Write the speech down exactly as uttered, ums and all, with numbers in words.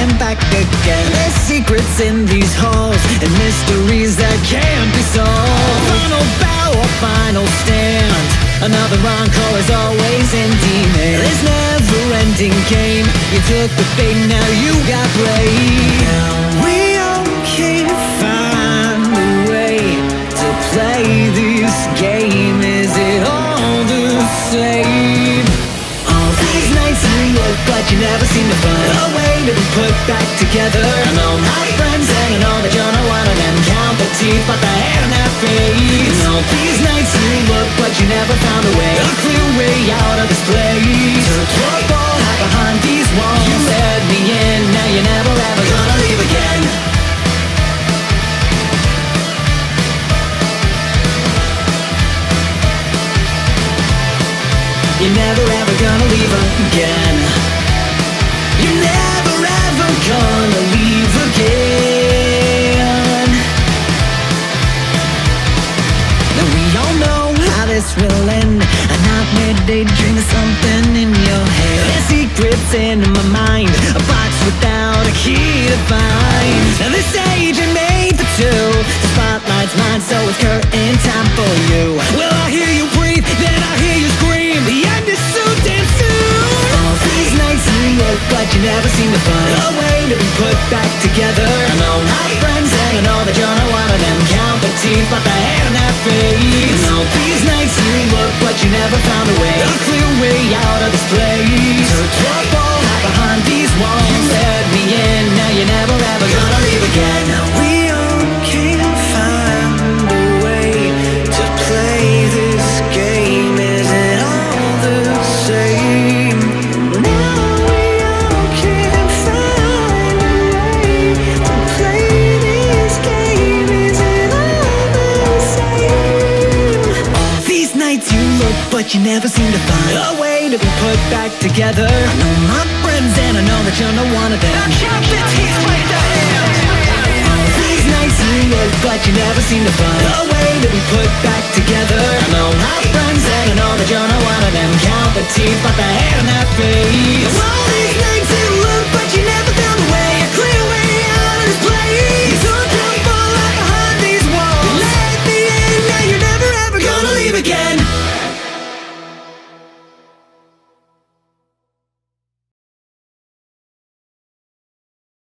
and back again. There's secrets in these halls and mysteries that can't be solved. Final bow or final stand, another encore is always in demon. This never-ending game, you took the bait, now you got played. We all can't find a way to play this game. Is it all the same? All these nights you look, but you never seem to find a way to be put back together. And all my friends and I know that you're not one of them. Count the teeth, but the hair in their face. And all these nights you look, but you never found a way, a clear way out of this place. Took your ball, hide behind these walls. You let me in, now you're never ever gonna leave again. You're never ever gonna leave again. You're never ever gonna leave again. Now we all know how this will end. A nightmare daydream is something in your head. There's secrets in my mind, a box without a key to find. Now this age ain't made for two. The spotlight's mine, so it's curtain time for you. Will I hear you breathe? Then I hear you scream. The end is so damn soon. All these nights you look, but you never seem to find a way to be put back together. I know my friends and I know that you're not one of them. Count the teeth, but the hair in their face. And all these nights you look, but you never found a way, a clear way out of this place. Took your ball, hide behind these walls. You let me in, now you're never ever gonna leave again. Now we all can't find a way to play this game. Is it all the same? Now we all can't find a way to play this game. Is it all the same? All these nights you look, but you never seem to find a way to be put back together. I know my friends and I know that you're not one of them. Now count the teeth, wait the hands. All these nights you look, but you never seem to find a way to be put back together. I know my friends and I know that you're not one of them. Count the teeth, but the hair in that face.